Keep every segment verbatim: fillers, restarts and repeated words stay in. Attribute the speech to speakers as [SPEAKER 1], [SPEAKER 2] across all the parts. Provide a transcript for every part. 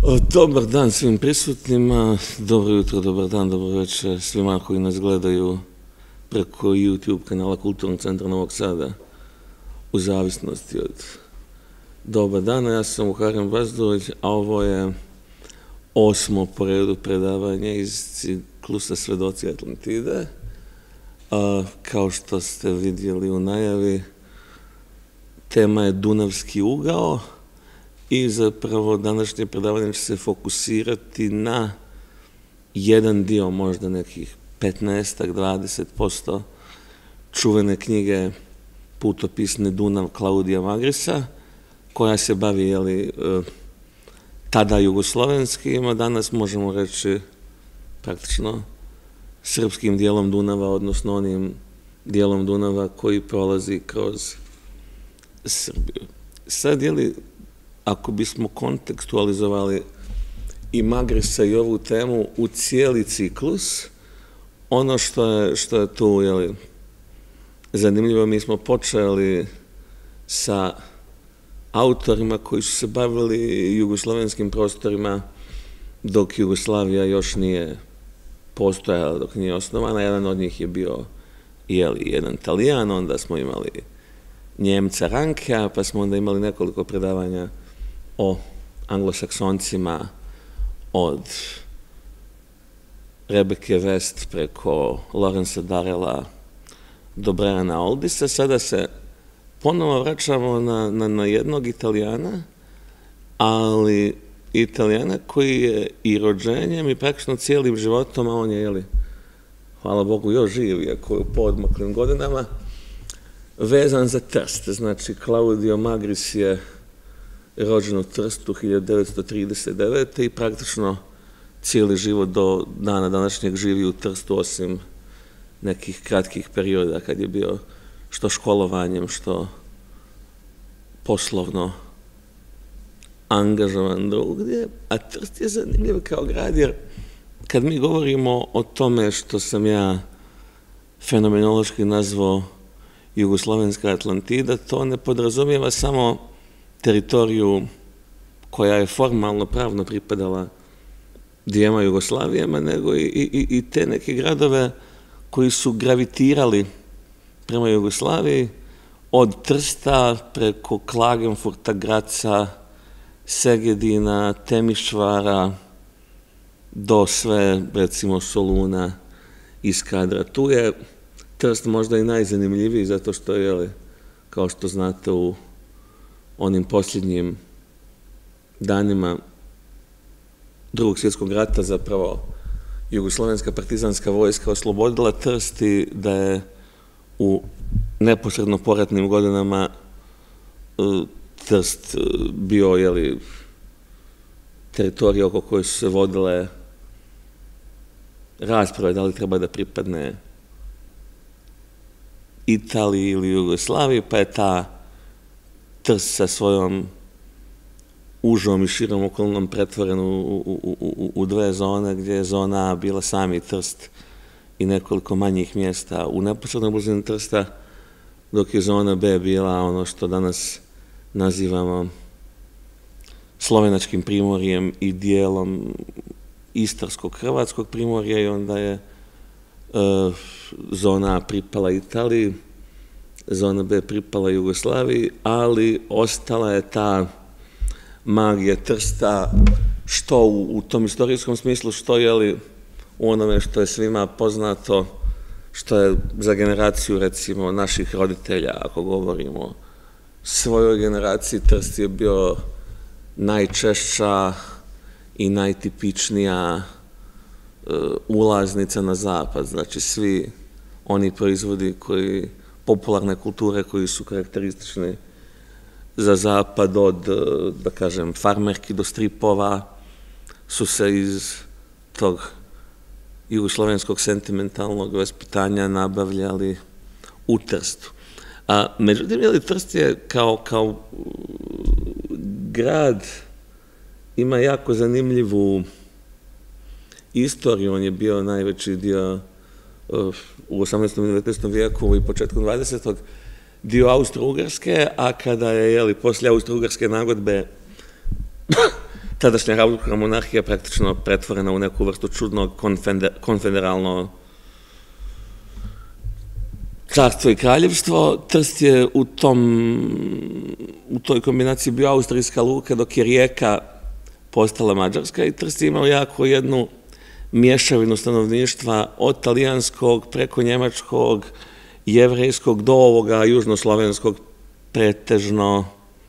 [SPEAKER 1] Dobar dan svim prisutnima, dobro jutro, dobar dan, dobro večer svima koji nas gledaju preko YouTube kanala Kulturnog centra Novog Sada u zavisnosti od doba dana. Ja sam Muharrem Bazdović, a ovo je osmo po redu predavanje iz ciklusa Svedoci Atlantide. Kao što ste vidjeli u najavi, tema je Dunavski ugao. I zapravo današnje predavanje će se fokusirati na jedan dio, možda nekih petnaest do dvadeset posto čuvene knjige putopisne Dunav Klaudija Magrisa, koja se bavi, jeli, tada jugoslovenskim, a danas možemo reći praktično srpskim dijelom Dunava, odnosno onim dijelom Dunava koji prolazi kroz Srbiju. Sad, jeli, ako bismo kontekstualizovali i Magrisa i ovu temu u cijeli ciklus, ono što je, što je tu, jeli, zanimljivo, mi smo počeli sa autorima koji su se bavili jugoslovenskim prostorima dok Jugoslavija još nije postojala, dok nije osnovana. Jedan od njih je bio, jeli, jedan Talijan, onda smo imali Njemca Rankea, pa smo onda imali nekoliko predavanja o anglosaksoncima od Rebeke West preko Lawrencea Darrella do Briana Aldisa. Sada se ponovo vraćamo na, na, na jednog Italijana, ali Italijana koji je i rođenjem i praktično cijelim životom, a on je, jeli, hvala Bogu, još živ, iako je u poodmaklim godinama, vezan za Trst. Znači, Claudio Magris je rođen u Trstu hiljadu devetsto trideset devete i praktično cijeli život do dana današnjeg živi u Trstu, osim nekih kratkih perioda kad je bio što školovanjem, što poslovno angažovan drugdje. A Trst je zanimljiv kao grad, jer kad mi govorimo o tome što sam ja fenomenološki nazvao Jugoslovenska Atlantida, to ne podrazumijeva samo teritoriju koja je formalno pravno pripadala dvijema Jugoslavijama, nego i, i, i te neke gradove koji su gravitirali prema Jugoslaviji, od Trsta preko Klagenfurta, Graca, Segedina, Temišvara do sve, recimo, Soluna i Skadra. Tu je Trst možda i najzanimljiviji, zato što je, jeli, kao što znate, u onim posljednjim danima Drugog svjetskog rata zapravo jugoslovenska partizanska vojska oslobodila Trst i da je u neposredno poratnim godinama Trst bio, jeli, teritorija oko koje su se vodile rasprave da li treba da pripadne Italiji ili Jugoslaviji, pa je ta Trst sa svojom užom i širom okolnom pretvoren u, u, u, u dve zone, gdje je zona A bila sami Trst i nekoliko manjih mjesta u neposrednoj blizini Trsta, dok je zona B bila ono što danas nazivamo slovenačkim primorjem i dijelom istarskog hrvatskog primorja, i onda je uh, zona A pripala Italiji, zona B pripala Jugoslaviji, ali ostala je ta magija Trsta, što u, u tom istorijskom smislu, što je li u onome što je svima poznato, što je za generaciju, recimo, naših roditelja, ako govorimo o svojoj generaciji, Trst je bio najčešća i najtipičnija uh, ulaznica na zapad. Znači, svi oni proizvodi koji, popularne kulture koji su karakteristični za zapad, od, da kažem, farmerki do stripova, su se iz tog jugoslovenskog sentimentalnog vaspitanja nabavljali u Trstu. A, međutim, jeli, Trst je kao, kao grad ima jako zanimljivu istoriju. On je bio najveći dio uh, u osamnaestom i devetnaestom vijeku i početkom dvadesetog dio Austro-Ugarske, a kada je, jeli, poslije Austro-Ugarske nagodbe tadašnja Habsburška monarhija praktično pretvorena u neku vrstu čudnog konfederalno carstvo i kraljevstvo. Trst je u tom, u toj kombinaciji bio austrijska luka, dok je Rijeka postala mađarska, i Trst je imao jako jednu mješavinu stanovništva od talijanskog preko njemačkog, jevrejskog do ovoga južnoslovenskog, pretežno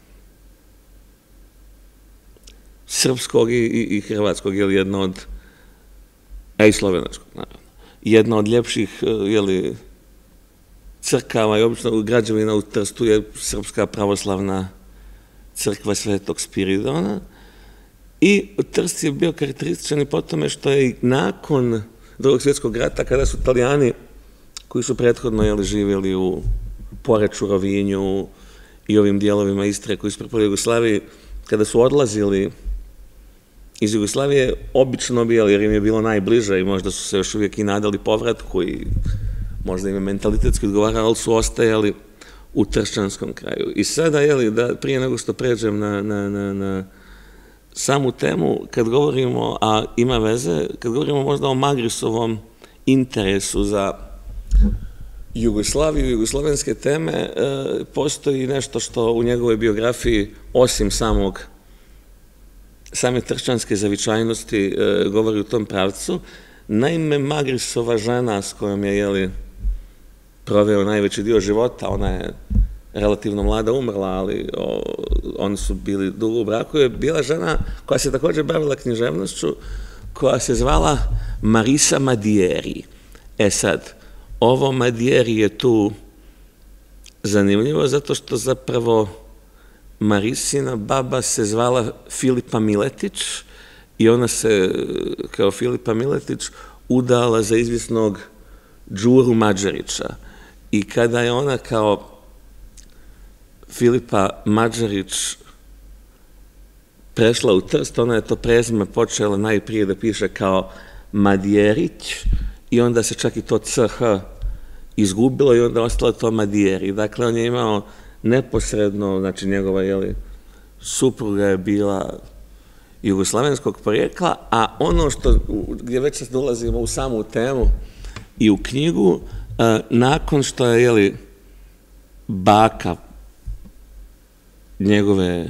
[SPEAKER 1] srpskog i, i, i hrvatskog, je li jedno od, a i slovenačkog, naravno. Jedna od ljepših, je li, crkava i obično građevina u Trstu je Srpska pravoslavna crkva Svetog Spiridona, i Trst je bio karakterističan i po tome što je i nakon Drugog svjetskog rata, kada su Italijani, koji su prethodno, je li, živjeli u Poreču, Rovinju i ovim dijelovima Istre koji su pripali Jugoslaviji, kada su odlazili iz Jugoslavije, obično bili, jer im je bilo najbliže i možda su se još uvijek i nadali povratku i možda im je mentalitetski odgovarali, ali su ostajali u tršćanskom kraju. I sada, jeli, da prije nego što pređem na, na, na, na samu temu, kad govorimo, a ima veze, kad govorimo možda o Magrisovom interesu za Jugoslaviju i jugoslovenske teme, e, postoji nešto što u njegovoj biografiji, osim samog same tršćanske zavičajnosti, e, govori u tom pravcu. Naime, Magrisova žena s kojom je, jeli, proveo najveći dio života, ona je relativno mlada umrla, ali o, oni su bili dugo u braku, je bila žena koja se također bavila književnošću, koja se zvala Marisa Madieri. E sad, ovo Madieri je tu zanimljivo, zato što zapravo Marisina baba se zvala Filipa Miletić i ona se, kao Filipa Miletić, udala za izvjesnog Đuru Mađarića. I kada je ona kao Filipa Mađarić prešla u Trst, ona je to prezime počela najprije da piše kao Madjerić i onda se čak i to C H izgubilo i onda ostalo to Madieri. Dakle, on je imao neposredno, znači njegova, jeli, supruga je bila jugoslavenskog porijekla, a ono što, gdje već sad dolazimo u samu temu i u knjigu, nakon što je, jeli, baka njegove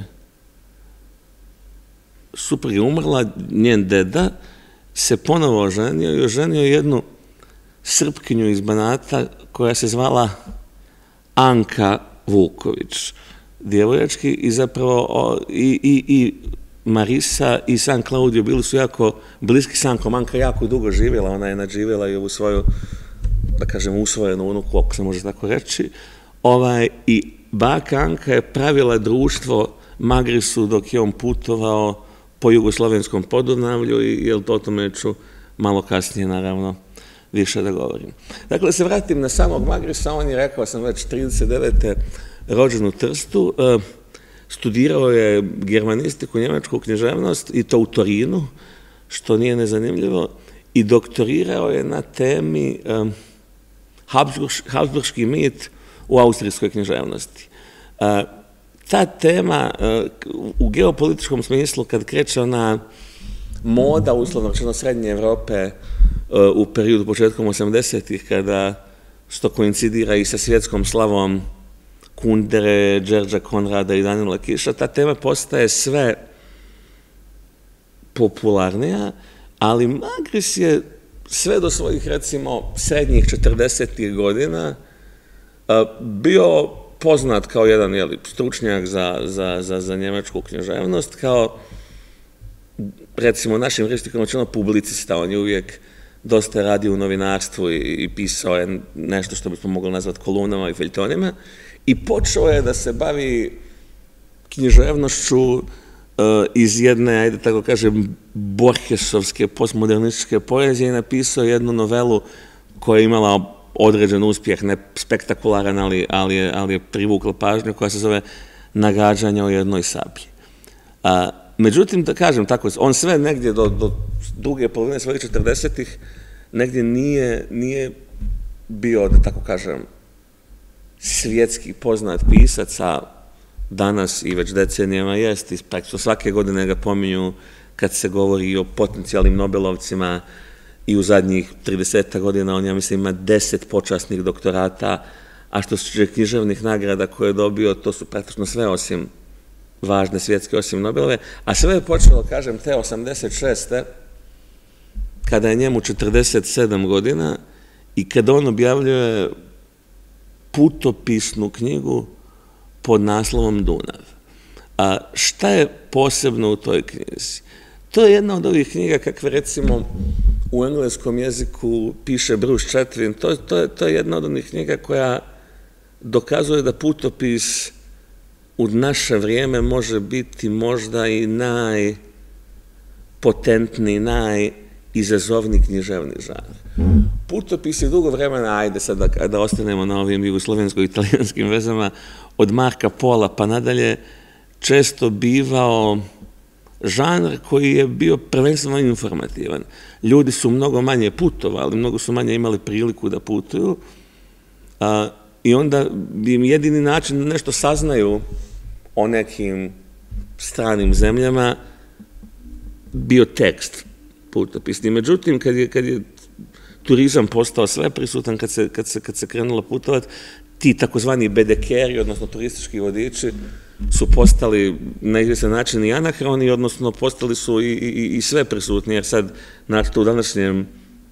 [SPEAKER 1] supruge umrla, njen deda se ponovo oženio i oženio jednu Srpkinju iz Banata koja se zvala Anka Vuković, djevojački, i zapravo i, i, i Marisa i San Claudio bili su jako bliski s Ankom. Anka jako dugo živjela, ona je nadživjela i ovu svoju, da kažem, usvojenu unuku, ako se može tako reći, ovaj, i baka Anka je pravila društvo Magrisu dok je on putovao po jugoslovenskom Podunavlju i, jel, to o tome ću malo kasnije, naravno, više da govorim. Dakle, se vratim na samog Magrisa, on je, rekao sam već, trideset devete rođen u Trstu, studirao je germanistiku, njemačku književnost i to u Torinu, što nije nezanimljivo, i doktorirao je na temi Habsburški mit u austrijskoj književnosti. Ta tema u geopolitičkom smislu, kad kreće ona moda, uslovno rečeno, Srednje Evrope u periodu početkom osamdesetih, kada što koincidira i sa svjetskom slavom Kundere, Đerđa Konrada i Danila Kiša, ta tema postaje sve popularnija, ali Magris je sve do svojih, recimo, srednjih četrdesetih godina bio poznat kao jedan, jeli, stručnjak za, za, za, za njemačku književnost, kao, recimo, našim rječnikom rečeno publicista. On je uvijek dosta radio u novinarstvu i, i pisao je nešto što bismo mogli nazvati kolumnama i feljtonima, i počeo je da se bavi književnošću uh, iz jedne, ajde tako kažem, borhesovske, postmodernističke poezije i napisao jednu novelu koja je imala određen uspjeh, ne spektakularan, ali, ali, je, ali je privukla pažnju, koja se zove Nagađanja o jednoj sablji. Uh, međutim, da kažem tako, on sve negdje do, do druge polovine svojih četrdesetih negdje nije, nije bio, da tako kažem, svjetski poznat pisac, a danas i već decenijama jest, i praktično svake godine ga pominju kad se govori o potencijalnim Nobelovcima, i u zadnjih trideset godina on, ja mislim, ima deset počasnih doktorata, a što se tiče književnih nagrada koje je dobio, to su praktično sve osim važne svjetske, osim Nobelove, a sve je počelo, kažem, te osamdeset šeste kada je njemu četrdeset sedam godina i kada on objavljuje putopisnu knjigu pod naslovom Dunav. A šta je posebno u toj knjizi? To je jedna od ovih knjiga kakve, recimo, u engleskom jeziku piše Bruce Chatwin. To, to, je, to je jedna od onih knjiga koja dokazuje da putopis u naše vrijeme može biti možda i najpotentniji, najizazovniji književni žanr. Putopis je dugo vremena, ajde sad da, da ostanemo na ovim jugoslovensko-italijanskim vezama, od Marka Pola pa nadalje, često bivao žanr koji je bio prvenstveno informativan. Ljudi su mnogo manje putovali, mnogo su manje imali priliku da putuju, a, i onda bi im jedini način da nešto saznaju o nekim stranim zemljama bio tekst putopisni. Međutim, kad je, kad je turizam postao sve prisutan, kad se, kad se, kad se krenulo putovati, ti takozvani bedekeri, odnosno turistički vodiči, su postali na izvjestan način i anahroni, odnosno postali su i, i, i sve prisutni, jer sad, znači, u današnjem,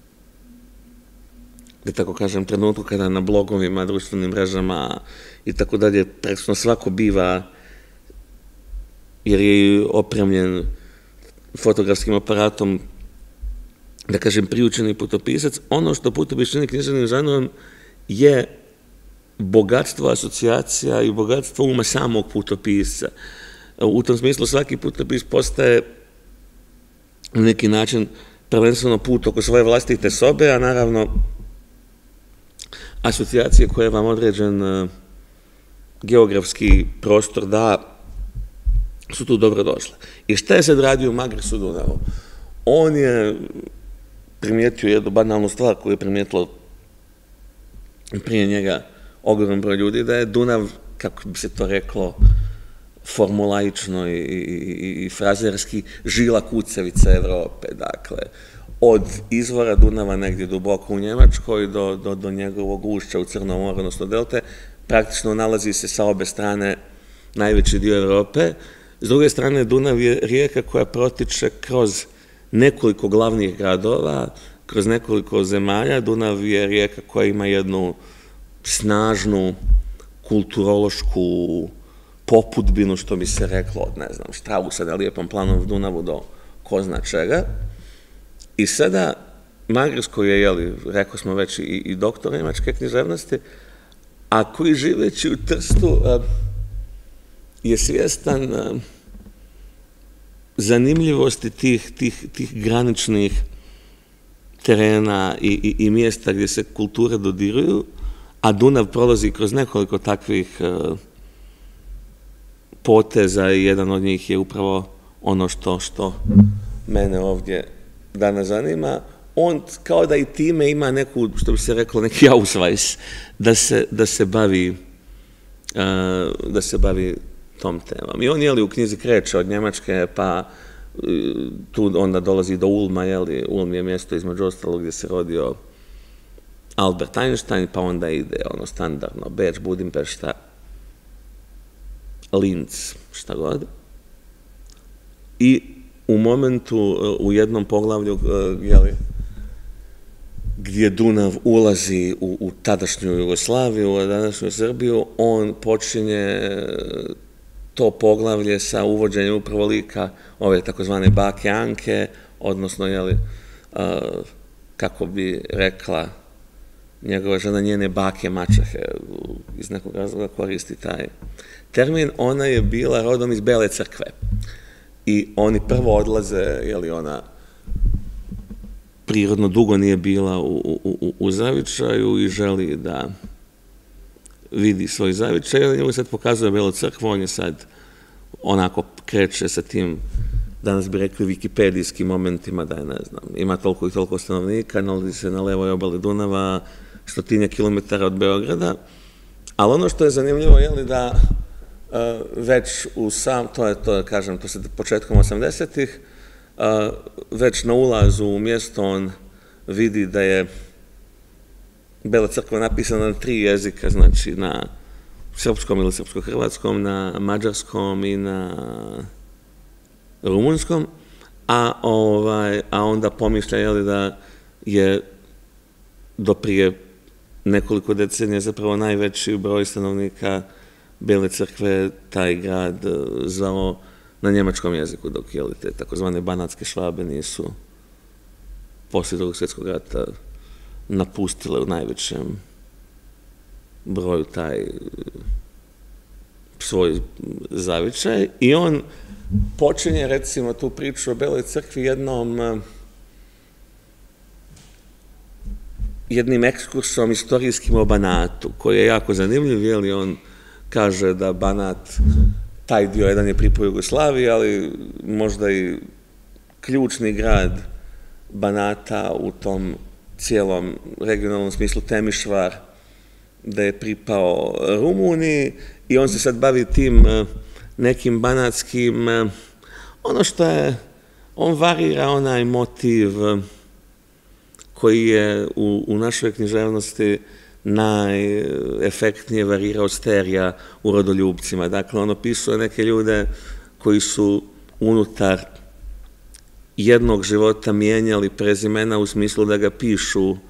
[SPEAKER 1] da tako kažem, trenutku kada na blogovima, društvenim mrežama i tako dalje, praktično svako biva, jer je opremljen fotografskim aparatom, da kažem, priučeni putopisac. Ono što putopis čini književnim žanrom je bogatstvo asocijacija i bogatstvo uma samog putopisca. U tom smislu svaki putopis postaje na neki način prvenstveno put oko svoje vlastite sobe, a naravno asocijacije koje vam određen geografski prostor da, su tu dobro došle. I šta je sad radio Magris u Dunavu? On je primijetio jednu banalnu stvar koju je primijetilo prije njega ogroman broj ljudi, da je Dunav, kako bi se to reklo, formulaično i, i, i frazerski, žila kucavica Evrope. Dakle, od izvora Dunava negdje duboko u Njemačkoj do, do, do njegovog ušća u Crnom moru, odnosno delte, praktično nalazi se sa obe strane najveći dio Evrope. S druge strane, Dunav je rijeka koja protiče kroz nekoliko glavnih gradova, kroz nekoliko zemalja. Dunav je rijeka koja ima jednu snažnu kulturološku popudbinu, što bi se reklo od, ne znam, Strausa na lijepom planom Dunavu do ko zna čega. I sada Magris, koji je, jeli, rekao smo već, i, i doktor njemačke književnosti, a koji živeći u Trstu je svjestan zanimljivosti tih, tih, tih graničnih terena i, i, i mjesta gdje se kulture dodiruju, a Dunav prolazi kroz nekoliko takvih uh, poteza i jedan od njih je upravo ono što, što mene ovdje danas zanima. On kao da i time ima neku, što bi se reklo, neki ausweis da se, da se bavi uh, da se bavi tom temom. I on, jeli, u knjizi kreće od Njemačke, pa uh, tu onda dolazi do Ulma, jeli, Ulm je mjesto između ostalog gdje se rodio Albert Einstein, pa onda ide ono standardno, Beč, Budimpešta, Linz, šta god. I u momentu, u jednom poglavlju, jeli, gdje Dunav ulazi u, u tadašnju Jugoslaviju, u današnju Srbiju, on počinje to poglavlje sa uvođenjem upravo lika ove takozvane bake Anke, odnosno, jeli, a, kako bi rekla njegova žena, njene bake mačehe, iz nekog razloga koristi taj termin. Ona je bila rodom iz Bele Crkve. I oni prvo odlaze, jeli, ona prirodno dugo nije bila u, u, u, u zavičaju i želi da vidi svoj zavičaj, ali njemu sad pokazuje Belu Crkvu, on je sad onako kreće sa tim, danas bi rekli, wikipedijskim momentima, da je, ne znam, ima toliko i toliko stanovnika, nalazi se na levoj obali Dunava, stotinja kilometara od Beograda, ali ono što je zanimljivo je li da već u sam, to je to, kažem, to se početkom osamdesetih, već na ulazu u mjesto on vidi da je Bela crkva napisana na tri jezika, znači na srpskom ili srpsko-hrvatskom, na mađarskom i na rumunskom, a, ovaj, a onda pomišlja je li da je do prije nekoliko decenija zapravo najveći broj stanovnika Bele crkve taj grad zvao na njemačkom jeziku, dok je li te takozvane banatske Švabe nisu poslije drugog svjetskog rata napustile u najvećem broju taj svoj zavičaj. I on počinje, recimo, tu priču o Beloj crkvi jednom jednim ekskursom istorijskim o Banatu, koji je jako zanimljiv, jer li on kaže da Banat, taj dio jedan je pripao Jugoslaviji, ali možda i ključni grad Banata u tom cijelom regionalnom smislu Temišvar, da je pripao Rumuniji, i on se sad bavi tim nekim banatskim, ono što je, on varira onaj motiv koji je u, u našoj književnosti najefektnije varirao Sterija u Rodoljubcima. Dakle, on opisuje neke ljude koji su unutar jednog života mijenjali prezimena u smislu da ga pišu uh,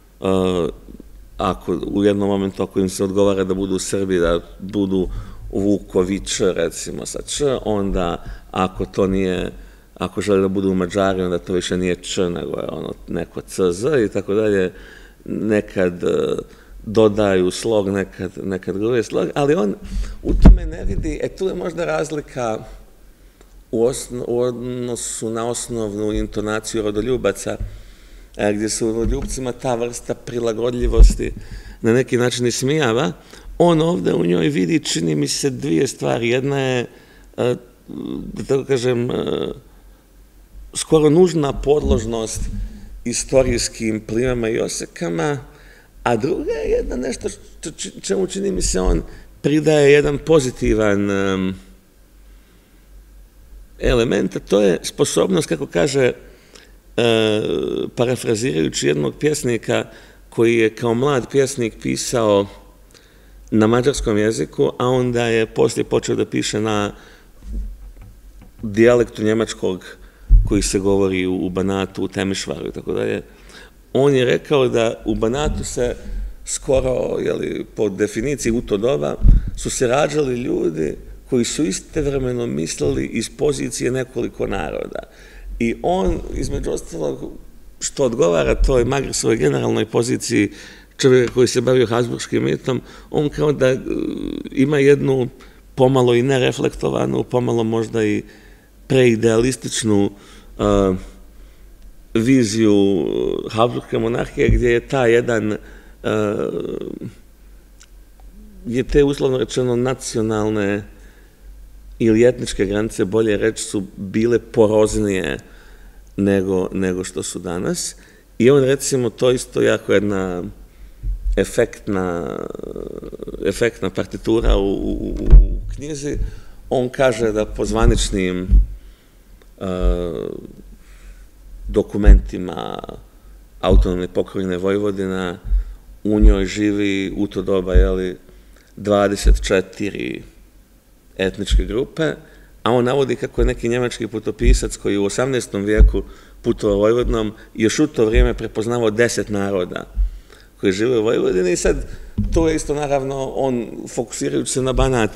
[SPEAKER 1] ako u jednom momentu ako im se odgovara da budu Srbi, da budu Vuković, recimo sa Č, onda ako to nije, ako žele da budu Mađari, onda to više nije Č, nego je ono neko C Z i tako dalje. Nekad uh, dodaju slog, nekad, nekad drugi slog, ali on u tome ne vidi, e tu je možda razlika u, osno, u odnosu na osnovnu intonaciju Rodoljubaca, gdje se u Rodoljubcima ta vrsta prilagodljivosti na neki način ismijava. On ovdje u njoj vidi, čini mi se, dvije stvari. Jedna je, da tako kažem, skoro nužna podložnost istorijskim plimama i osekama, a druga je jedna nešto čemu, čini mi se, on pridaje jedan pozitivan element, a to je sposobnost, kako kaže, parafrazirajući jednog pjesnika koji je kao mlad pjesnik pisao na mađarskom jeziku, a onda je poslije počeo da piše na dijalektu njemačkog koji se govori u Banatu, u Temišvaru i tako dalje. On je rekao da u Banatu se skoro, jeli, po definiciji u to doba, su se rađali ljudi koji su istovremeno mislili iz pozicije nekoliko naroda. I on, između ostalog, što odgovara toj Magrisovoj generalnoj poziciji čovjeka koji se bavio habsburškim mitom, on kao da ima jednu pomalo i nereflektovanu, pomalo možda i preidealističnu uh, viziju habsburške monarhije, gdje je ta jedan, uh, je te uslovno rečeno nacionalne ili etničke granice, bolje reći, su bile poroznije nego, nego što su danas. I on, recimo, to isto jako jedna efektna, efektna partitura u, u, u knjizi. On kaže da po zvaničnim uh, dokumentima autonomne pokrajine Vojvodina u njoj živi u to doba, jeli, dvadeset četiri etničke grupe, a on navodi kako je neki njemački putopisac koji u osamnaestom vijeku putovao Vojvodinom još u to vrijeme prepoznavao deset naroda koji žive u Vojvodini. I sad to je isto, naravno, on fokusirajući se na Banat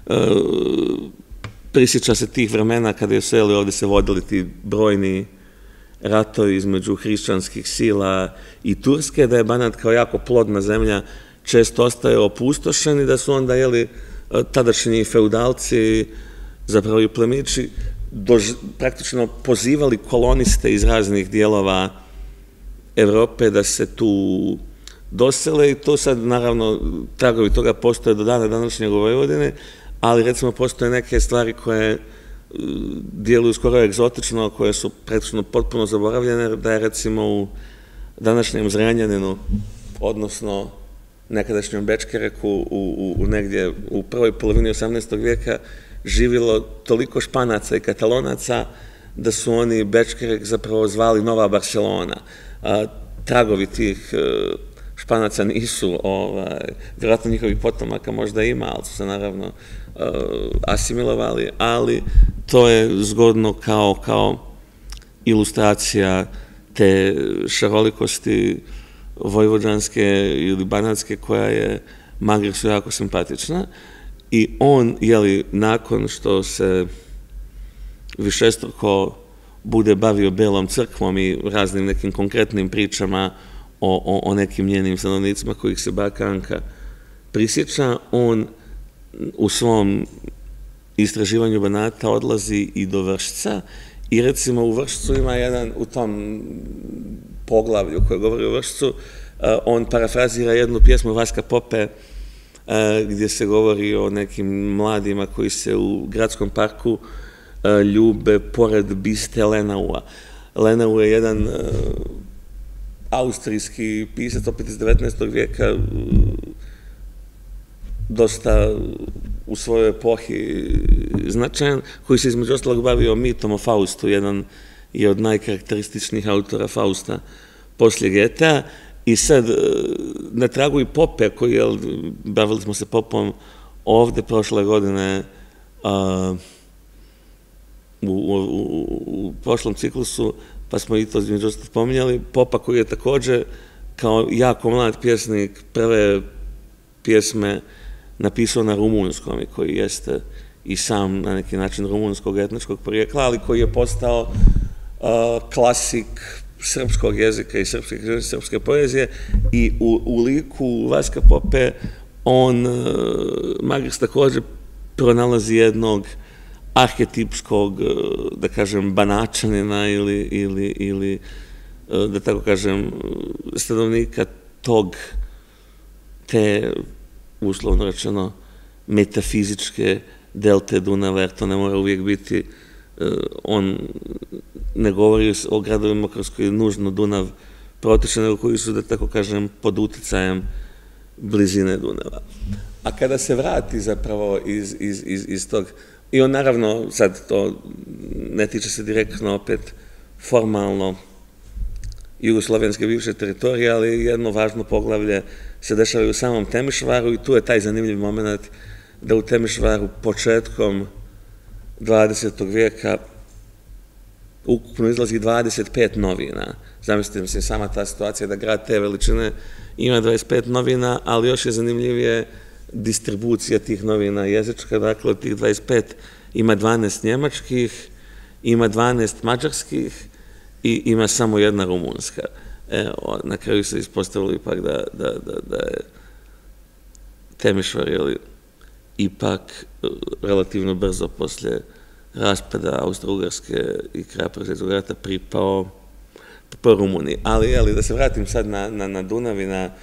[SPEAKER 1] prisjeća se tih vremena kada je se ovdje se vodili ti brojni ratovi između hrišćanskih sila i Turske, da je Banat kao jako plodna zemlja često ostaje opustošen i da su onda, jeli, tadašnji feudalci, zapravo i plemići, praktično pozivali koloniste iz raznih dijelova Evrope da se tu dosele, i to sad, naravno, tragovi toga postoje do dana današnjeg u Vojvodini, ali, recimo, postoje neke stvari koje djeluju skoro egzotično, koje su praktično potpuno zaboravljene, da je, recimo, u današnjem Zrenjaninu, odnosno nekadašnjom Bečkereku u, u, negdje u prvoj polovini osamnaestog vijeka živjelo toliko Španaca i Katalonaca da su oni Bečkerek zapravo zvali Nova Barcelona. Tragovi tih Španaca nisu, vjerojatno njihovih potomaka možda ima, ali su se naravno asimilovali, ali to je zgodno kao, kao ilustracija te šarolikosti vojvođanske ili banatske koja je Magrisu jako simpatična. I on, jeli, nakon što se višestruko bude bavio Belom crkvom i raznim nekim konkretnim pričama o, o, o nekim njenim stanovnicima kojih se baka Anka prisjeća, on u svom istraživanju Banata odlazi i do Vršca i recimo u Vršcu ima jedan, u tom poglavlju koje govori o Vršcu, on parafrazira jednu pjesmu Vaska Pope gdje se govori o nekim mladima koji se u gradskom parku ljube pored biste Lenaua. Lenau je jedan austrijski pisac, opet iz devetnaestog vijeka, dosta u svojoj epohi značajan, koji se između ostalog bavio mitom o Faustu, jedan je od najkarakterističnijih autora Fausta poslije Goethea. I sad, na tragu i Pope, koji, jel, bavili smo se Popom ovde prošle godine, u prošlom ciklusu, pa smo i to između ostalog spominjali, Popa koji je također kao jako mlad pjesnik prve pjesme napisao na rumunskom i koji jeste i sam na neki način rumunskog etničkog porijekla, ali koji je postao klasik srpskog jezika i srpske poezije i u liku Vaska Pope on, Magris, također pronalazi jednog arhetipskog, da kažem, Banačanina ili, da tako kažem, stanovnika tog, te, uslovno rečeno, metafizičke delte Dunava, jer to ne mora uvijek biti, on ne govori o gradovima kroz koji nužno Dunav protiče, nego koji su, da tako kažem, pod uticajem blizine Dunava. A kada se vrati zapravo iz tog, i on naravno, sad to ne tiče se direktno opet formalno jugoslovenske bivše teritorije, ali jedno važno poglavlje se dešava u samom Temišvaru i tu je taj zanimljiv moment da u Temišvaru početkom dvadesetog vijeka ukupno izlazi dvadeset pet novina. Zamislite se sama ta situacija da grad te veličine ima dvadeset pet novina, ali još je zanimljivije distribucija tih novina jezička, dakle od tih dvadeset pet ima dvanaest njemačkih, ima dvanaest mađarskih i ima samo jedna rumunska. Na kraju se ispostavilo ipak da je Temišvar ipak relativno brzo poslije raspada Austro-Ugarske i kraja Prvog svjetskog rata pripao Rumuniji. Ali da se vratim sad na Dunav i na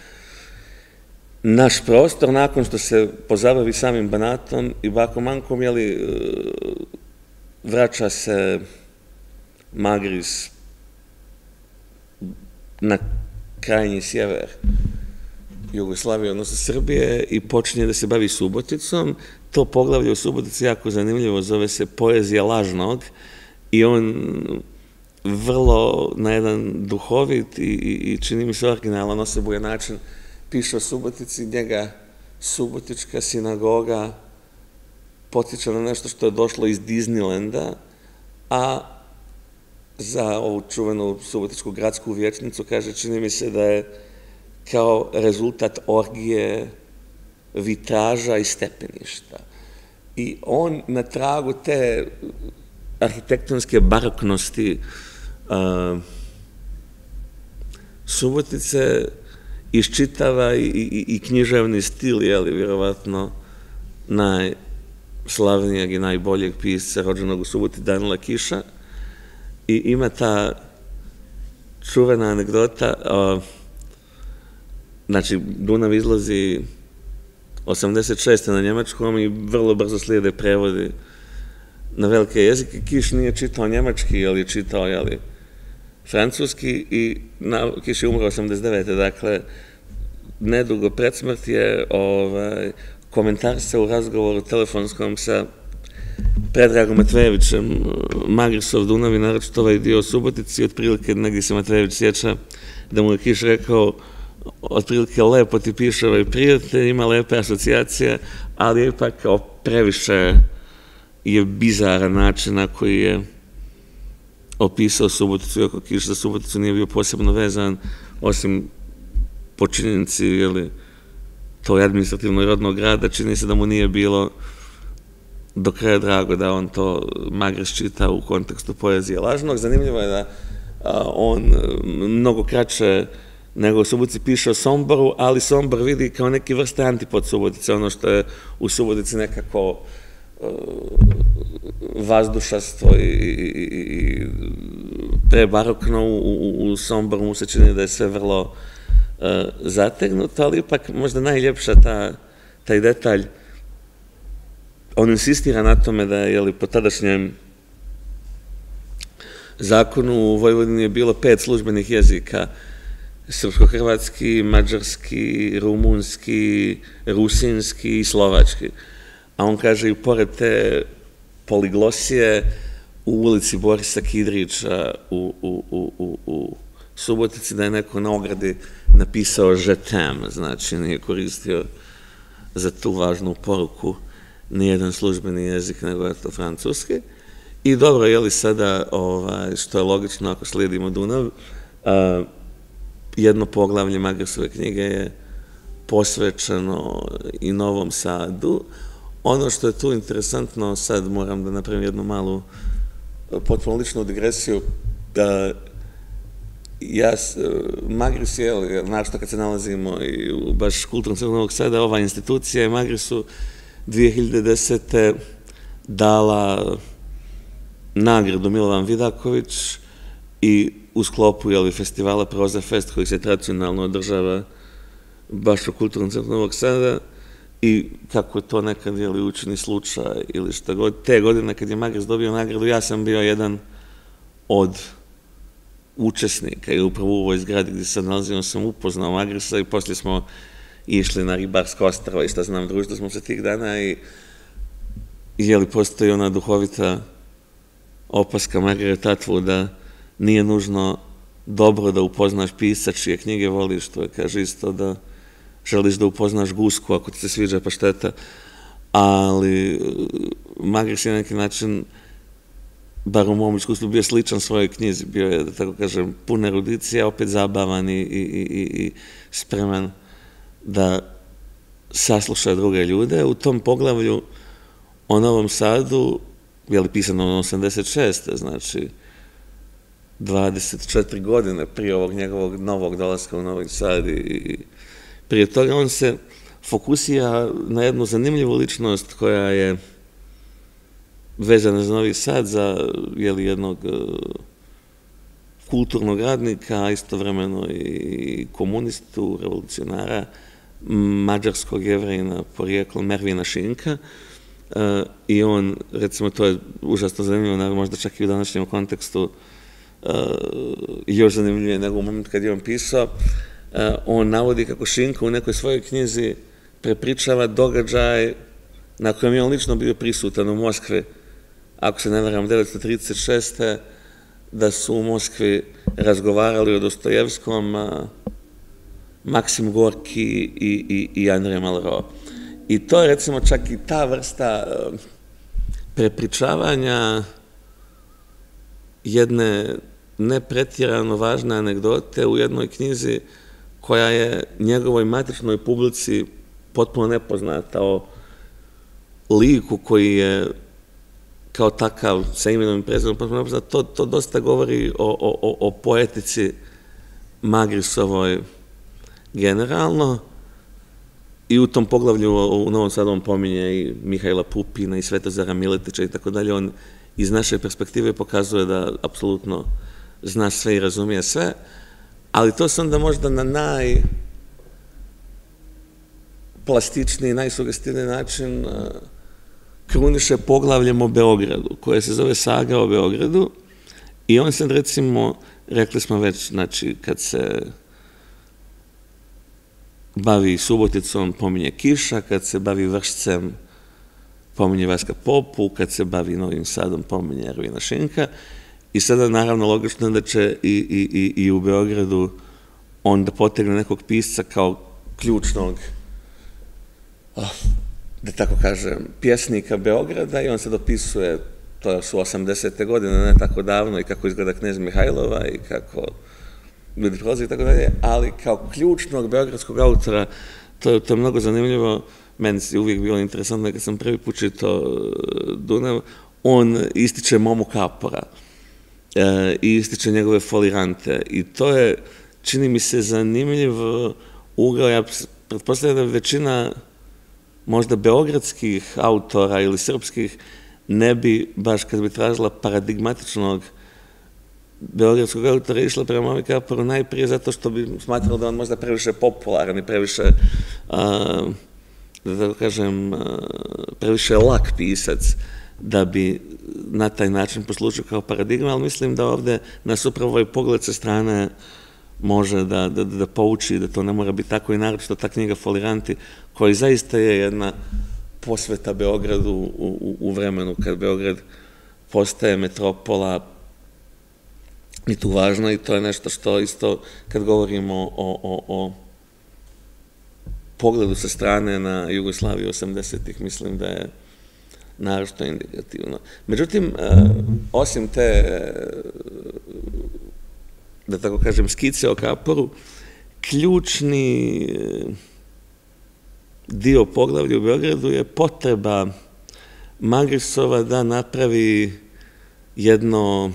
[SPEAKER 1] naš prostor, nakon što se pozabavi samim Banatom i bakom Ankom, vraća se Magris na krajnji sjever Jugoslavije, odnosno Srbije, i počinje da se bavi Suboticom. To poglavlje u Subotici jako zanimljivo, zove se Poezija lažnog i on vrlo na jedan duhovit i čini mi se originalan osebujan način piše o Subotici. Njega Subotička sinagoga potiče na nešto što je došlo iz Disneylanda, a za ovu čuvenu Subotičku gradsku vijećnicu kaže, čini mi se da je kao rezultat orgije vitraža i stepeništa. I on na tragu te arhitektonske baroknosti Subotice iščitava i književni stil, jeli, vjerovatno najslavnijeg i najboljeg pisca rođenog u Suboti, Danila Kiša. I ima ta čuvena anegdota, znači Dunav izlazi osamdeset šeste na njemačkom i vrlo brzo slijede prevodi na velike jezike. Kiš nije čitao njemački, ali je čitao, francuski, i Kiš je umro osamdeset devete. Dakle, nedugo pred smrt je komentarisao u razgovoru telefonskom sa Predragom Matvejevićem, Magrisov Dunav i naročito ovaj dio o Subotici, otprilike negdje se Matvejević sjeća da mu je Kiš rekao otprilike lepo ti piše ovaj prijatelj, ima lepe asocijacije, ali je ipak kao previše je bizaran način na koji je opisao Suboticu, iako Kiš za Suboticu nije bio posebno vezan, osim po činjenici toj administrativnoj rodnog grada, čini se da mu nije bilo do kraja drago da on to Magris čita u kontekstu poezije lažnog. Zanimljivo je da on mnogo kraće nego u Subotici piše o Somboru, ali Sombor vidi kao neki vrste antipod Subotice, ono što je u Subotici nekako vazdušastvo i prebarokno, u Somboru mu se čini da je sve vrlo zategnuto, ali ipak možda najljepša taj detalj. On insistira na tome da je po tadašnjem zakonu u Vojvodini je bilo pet službenih jezika, srpsko-hrvatski, mađarski, rumunski, rusinski i slovački. A on kaže i pored te poliglosije u ulici Borisa Kidrića u Subotici da je neko na ogradi napisao je t'aime, znači nije koristio za tu važnu poruku nijedan službeni jezik, nego je to francuski. I dobro, je li sada, što je logično ako slijedimo Dunav, jedno poglavlje Magrisove knjige je posvećeno i Novom Sadu. Ono što je tu interesantno, sad moram da napravim jednu malu potpuno ličnu digresiju, Magris je, našto kad se nalazimo i u baš kulturnom centru Novog Sada, ova institucija je Magrisu dve hiljade desete dala nagradu Milovan Vidaković i u sklopu festivala Proza Fest koji se tradicionalno održava baš u kulturnom centru Novog Sada i kako je to nekad učini slučaj ili šta god. Te godine kad je Magris dobio nagradu, ja sam bio jedan od učesnika i upravo u ovoj zgradi gdje se nalazimo sam upoznao Magrisa i poslije smo išli na Ribarska ostrva i šta znam, družili smo se tih dana i je li postoji ona duhovita opaska Margaret Atwood da nije nužno dobro da upoznaš pisca čije knjige voliš, to je kaže isto da želiš da upoznaš gusku ako ti se sviđa pašteta, ali Magris je na neki način, bar u mom iskustvu, bio sličan svojoj knjizi, bio je, da tako kažem, pun erudicija, opet zabavan i spreman da sasluša druge ljude. U tom poglavlju o Novom Sadu, je li pisano osamdeset šeste, znači dvadeset četiri godine prije ovog njegovog novog dolaska u Novi Sad i prije toga on se fokusira na jednu zanimljivu ličnost koja je vezana za Novi Sad, za jednog kulturnog radnika, a istovremeno i komunistu, revolucionara, mađarskog jevrejina porijeklom Mervina Šinka. I on, recimo, to je užasno zanimljivo, možda čak i u današnjem kontekstu još zanimljivije nego u momentu kad je on pisao, on navodi kako Šinka u nekoj svojoj knjizi prepričava događaj na kojem je on lično bio prisutan u Moskvi, ako se ne varam, devetsto trideset šeste da su u Moskvi razgovarali o Dostojevskom Maksim Gorki i Andrije Malraux. I to je, recimo, čak i ta vrsta prepričavanja jedne nepretjerano važne anegdote u jednoj knjizi koja je njegovoj matičnoj publici potpuno nepoznata, o liku koji je kao takav sa imenom i prezimenom potpuno nepoznat. To dosta govori o poetici Magrisovoj generalno i u tom poglavlju u Novom Sadu on pominje i Mihajla Pupina i Svetozara Miletića i tako dalje. On iz naše perspektive pokazuje da apsolutno zna sve i razumije sve, ali to se onda možda na najplastičniji, najsugestivniji način kruniše poglavljem o Beogradu, koje se zove Saga o Beogradu i on sad, recimo, rekli smo već, znači, kad se bavi Suboticom, pominje Kiša, kad se bavi Vršcem, pominje Vaska Popu, kad se bavi Novim Sadom, pominje Ervina Šinka. I sada, naravno, logično je da će i, i, i, i u Beogradu on da potegne nekog pisca kao ključnog, oh, da tako kažem, pjesnika Beograda i on se dopisuje, to su osamdesete godine, ne tako davno, i kako izgleda Knez Mihajlova i kako ljudi prolaze i tako dalje, ali kao ključnog beogradskog autora, to je, to je mnogo zanimljivo, meni se uvijek bilo interesantno kad sam prvi put čitao Dunav, on ističe Momu Kapora e, i ističe njegove folirante i to je, čini mi se, zanimljiv ugao. Ja pretpostavljam da većina možda beogradskih autora ili srpskih ne bi, baš kad bi tražila paradigmatičnog beogradskog autora, išla prema Momi Kaporu najprije zato što bi smatrala da on možda previše popularan i previše, a, da tako kažem, a, previše lak pisac da bi na taj način poslužio kao paradigma, ali mislim da ovde nas upravo ovaj pogled sa strane može da, da, da pouči da to ne mora biti tako i naročito ta knjiga Foliranti, koji zaista je jedna posveta Beogradu u, u, u vremenu kad Beograd postaje metropola i tu važno, i to je nešto što isto kad govorimo o, o, o pogledu sa strane na Jugoslaviju osamdesetih, mislim da je naročito indikativno. Međutim, osim te, da tako kažem, skice o Kaporu, ključni dio poglavlja u Beogradu je potreba Magrisova da napravi jedno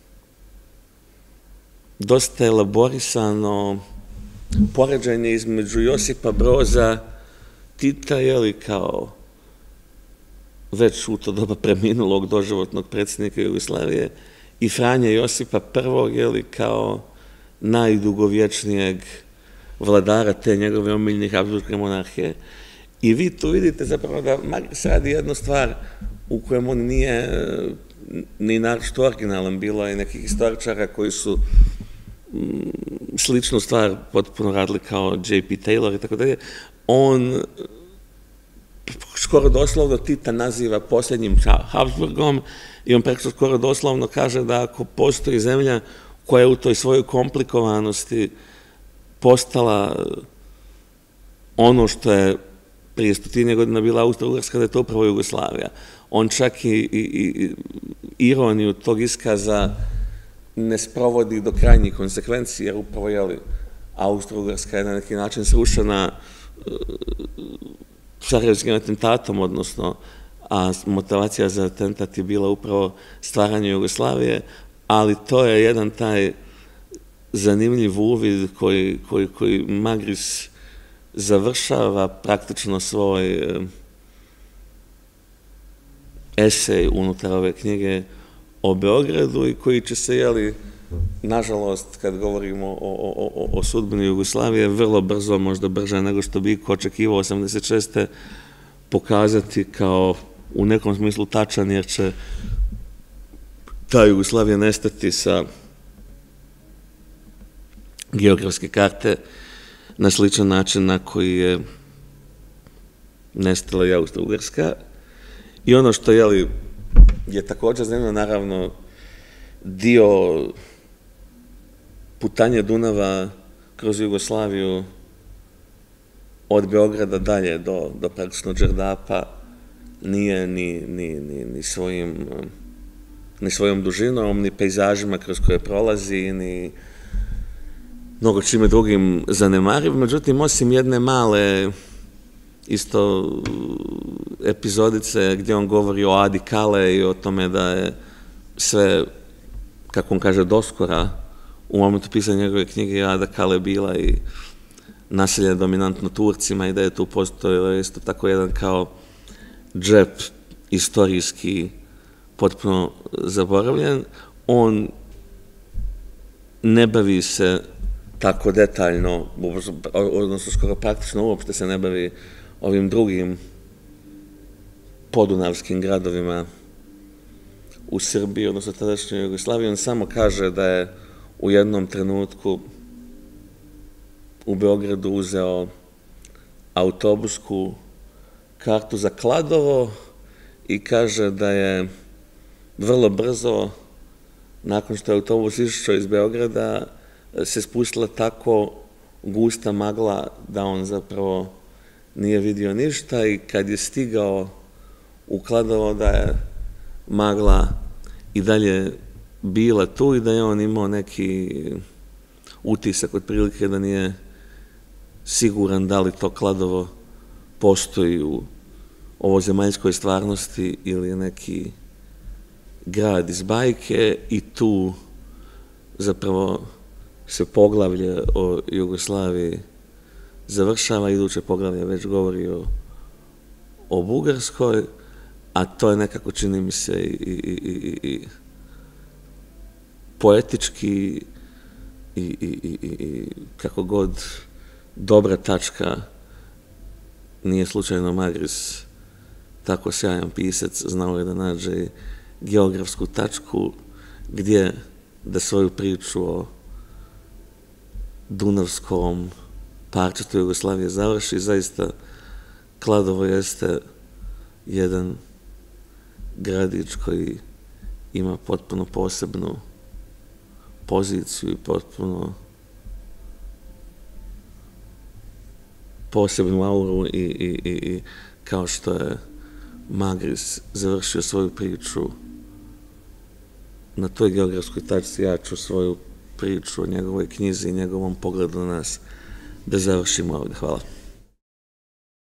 [SPEAKER 1] dosta elaborisano poređenje između Josipa Broza Tita, jeli, kao već u to doba preminulog doživotnog predsjednika Jugoslavije, i Franje Josipa prvog, jeli, kao najdugovječnijeg vladara te njegove omiljne Habsburgske monarhije. I vi tu vidite zapravo da Magris radi jednu stvar u kojem on nije ni naročito originalan. Bilo je nekih historičara koji su sličnu stvar potpuno radili kao J P Taylor i tako dalje. On skoro doslovno Tita naziva posljednjim Habsburgom i on preko skoro doslovno kaže da ako postoji zemlja koja je u toj svojoj komplikovanosti postala ono što je prije stotinje godina bila Austro-Ugarska, da je to upravo Jugoslavija. On čak i, i, i ironiju tog iskaza ne sprovodi do krajnjih konsekvenci, jer upravo, jeli, Austro-Ugarska je na neki način srušena Sarajevskim atentatom, odnosno, a motivacija za atentat je bila upravo stvaranje Jugoslavije, ali to je jedan taj zanimljiv uvid koji, koji, koji Magris završava praktično svoj esej unutar ove knjige o Beogradu i koji će se, jeli, nažalost, kad govorimo o, o, o, o sudbini Jugoslavije, vrlo brzo, možda brže nego što bi ko očekivao osamdeset šeste pokazati kao u nekom smislu tačan, jer će ta Jugoslavija nestati sa geografske karte na sličan način na koji je nestala i Austro-Ugarska. I ono što, jeli, je također zanimljivo, naravno, dio putanje Dunava kroz Jugoslaviju od Beograda dalje do, do praktično Đerdapa nije ni, ni, ni, ni, svojim, ni svojom dužinom, ni pejzažima kroz koje prolazi, ni mnogo čime drugim zanemariv. Međutim, osim jedne male isto epizodice gdje on govori o Adi Kale i o tome da je sve, kako on kaže, doskora u momentu pisanja njegove knjige Ada Kale bila i naselje dominantno Turcima i da je tu postojilo isto tako jedan kao džep istorijski potpuno zaboravljen. On ne bavi se tako detaljno, odnosno skoro praktično uopšte se ne bavi ovim drugim podunavskim gradovima u Srbiji, odnosno tadašnjoj Jugoslaviji. On samo kaže da je u jednom trenutku u Beogradu uzeo autobusku kartu za Kladovo i kaže da je vrlo brzo, nakon što je autobus išao iz Beograda, se spustila tako gusta magla da on zapravo nije vidio ništa i kad je stigao u Kladovo da je magla i dalje bila tu i da je on imao neki utisak otprilike da nije siguran da li to Kladovo postoji u ovozemaljskoj stvarnosti ili je neki grad iz bajke i tu zapravo se poglavlje o Jugoslaviji završava, iduće poglavlje već govori o, o Bugarskoj, a to je nekako, čini mi se, i, i, i, i poetički i, i, i, i kako god dobra tačka. Nije slučajno Magris, tako sjajan pisac, znao je da nađe geografsku tačku gdje da svoju priču o Dunavskom parčetu Jugoslavije završi. Zaista, Kladovo jeste jedan gradić koji ima potpuno posebnu poziciju i potpuno posebnu auru i, i, i, i kao što je Magris završio svoju priču na toj geografskoj tačci, ja ću svoju priču o njegovoj knjizi i njegovom pogledu na nas da završimo ovdje. Hvala.